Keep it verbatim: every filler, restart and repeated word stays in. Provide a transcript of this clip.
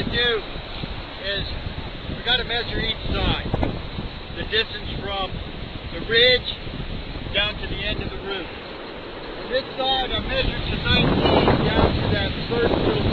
do is we got to measure each side. The distance from the ridge down to the end of the roof. On this side I measured to nineteen down to that first little